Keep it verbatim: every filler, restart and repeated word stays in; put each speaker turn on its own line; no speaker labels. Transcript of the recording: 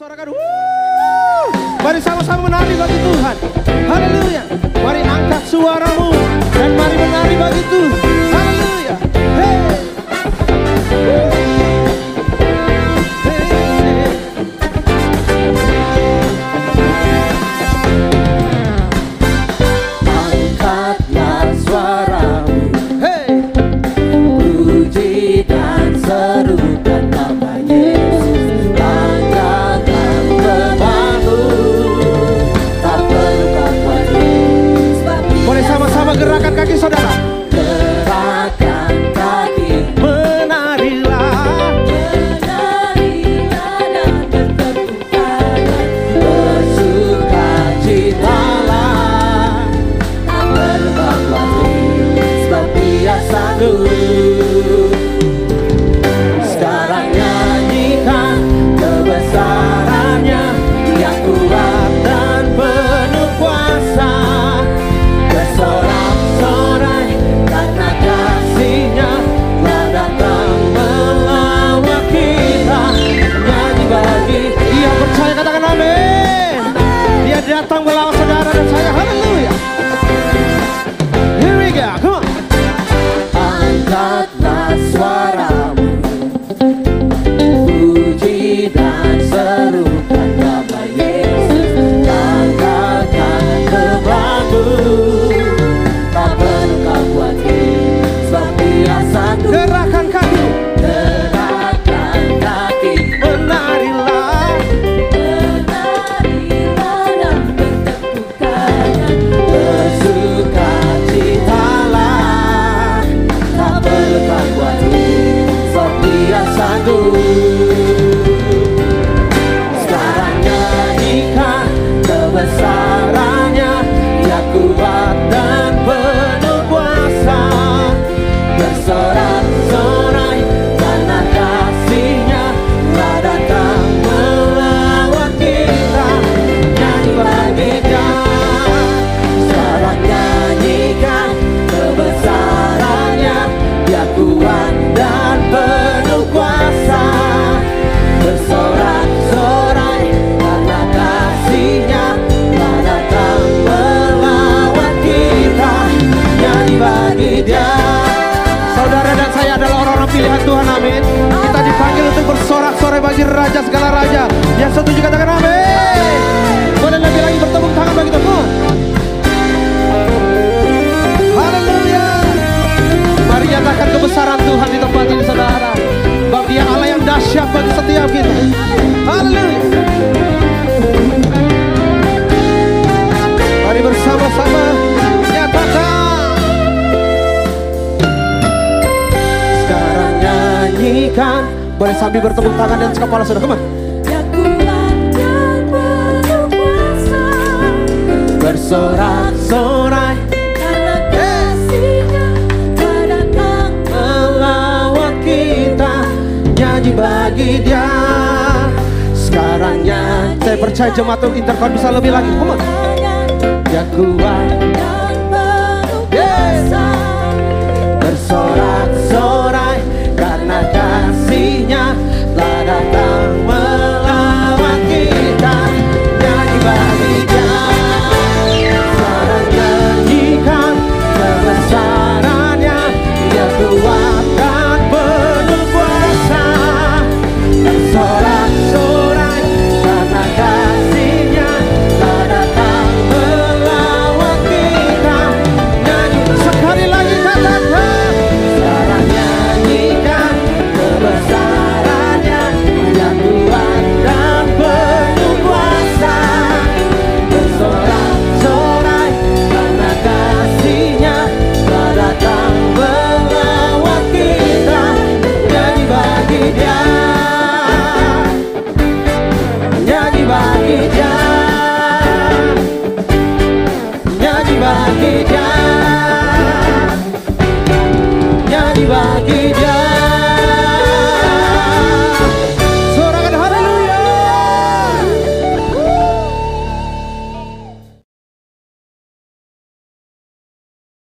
Sorakan, wuuu. Mari sama-sama menari bagi Tuhan. Haleluya. Mari angkat suaramu dan mari menari bagi Tuhan. Haleluya. Hey.
Angkatlah suaramu, hey. Puji dan serukan nama Yesus. Tanggalkan bebanmu, tak perlu kau khawatir.
Boleh sama-sama gerakan kaki saudara.
Gerakan kaki,
menarilah,
menarilah dan bertepuk tangan, bersukacitalah, tak perlu kau khawatir, sebab Dia sanggup. Sekarang nyanyikan kebesarannya, Dia kuat dan penuh kuasa. Bersorak-sorai karena kasih-Nya telah datang melawat kita. Nyanyi bagi
Dia percaya, katakan amin. Dia datang melawat saudara dan saya. Haleluya. Here we go, come on.
Angkatlah suaramu, puji dan serukan nama Yesus. Tanggalkan bebanmu, tak perlu kau khawatir, sebab Dia sanggup.
Gerakan kaki,
Gerakan kaki,
menarilah,
menarilah dan bertepuk tangan, bersukacitalah, tak perlu kau khawatir, sebab Dia sanggup. Sekarang nyanyikan kebesarannya, Dia kuat dan penuh kuasa. Bersorak-sorai karena kasih-Nya telah datang melawat kita. Nyanyi bagi Dia. Sekarang nyanyikan kebesarannya, Dia kuat dan penuh kuasa. Bersorak-sorai karena kasih-Nya telah datang melawat kita. Nyanyi bagi Dia.
saudara dan saya adalah orang-orang pilihan Tuhan, amin. Kita dipanggil untuk bersorak-sorai bagi Raja segala Raja. Yang setuju katakan amin. Boleh lebih lagi bertepuk tangan bagi Tuhan. Haleluya. Mari nyatakan kebesaran Tuhan di tempat ini saudara. Bang Dia Allah yang dahsyat bagi setiap kita. Haleluya. Mari bersama-sama nyatakan.
Sekarang nyanyikan,
Boleh sambil bertepuk tangan dan kepala saudara. Come on.
Dia kuat dan penuh kuasa. Bersorak-sorai karena kasih-Nya telah datang melawat kita.
Nyanyi bagi Dia. Sekarang nyanyi. Saya percaya jemaat Intercon bisa lebih lagi. Come on.
Dia kuat dan penuh kuasa. Bersorak-sorai karena kasih-Nya telah datang